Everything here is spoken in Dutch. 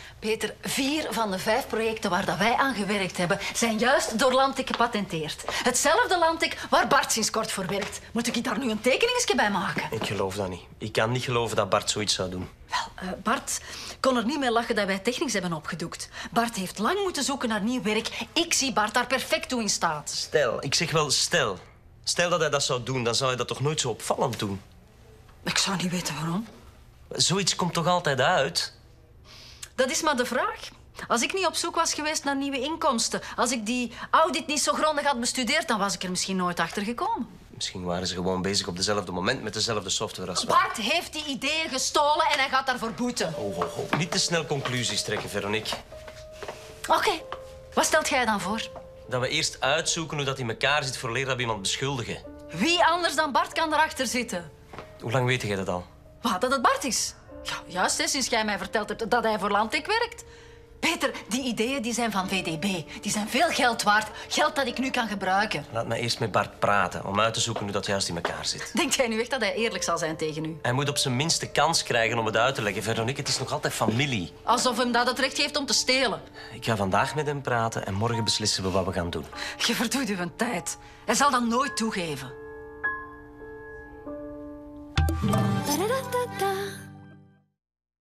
Peter, 4 van de 5 projecten waar dat wij aan gewerkt hebben, zijn juist door Lantik gepatenteerd. Hetzelfde Lantik waar Bart sinds kort voor werkt. Moet ik daar nu een tekeningsje bij maken? Ik geloof dat niet. Ik kan niet geloven dat Bart zoiets zou doen. Wel, Bart kon er niet mee lachen dat wij technisch hebben opgedoekt. Bart heeft lang moeten zoeken naar nieuw werk. Ik zie Bart daar perfect toe in staat. Stel, ik zeg wel stel. Stel dat hij dat zou doen, dan zou hij dat toch nooit zo opvallend doen? Ik zou niet weten waarom. Zoiets komt toch altijd uit? Dat is maar de vraag. Als ik niet op zoek was geweest naar nieuwe inkomsten, als ik die audit niet zo grondig had bestudeerd, dan was ik er misschien nooit achter gekomen. Misschien waren ze gewoon bezig op dezelfde moment met dezelfde software als wij. Bart heeft die ideeën gestolen en hij gaat daarvoor boeten. Oh. Niet te snel conclusies trekken, Veronique. Oké. Wat stelt jij dan voor? Dat we eerst uitzoeken hoe dat in elkaar zit voor dat we iemand beschuldigen. Wie anders dan Bart kan erachter zitten? Hoe lang weet jij dat al? Wat, dat het Bart is? Ja, juist, hè, sinds jij mij verteld hebt dat hij voor Lantik werkt. Peter, die ideeën die zijn van VDB. Die zijn veel geld waard. Geld dat ik nu kan gebruiken. Laat me eerst met Bart praten om uit te zoeken hoe dat juist in elkaar zit. Denkt jij nu echt dat hij eerlijk zal zijn tegen u? Hij moet op zijn minst de kans krijgen om het uit te leggen. Veronique, het is nog altijd familie. Alsof hem dat het recht heeft om te stelen. Ik ga vandaag met hem praten en morgen beslissen we wat we gaan doen. Je verdoet uw tijd. Hij zal dat nooit toegeven. Da-da-da-da-da.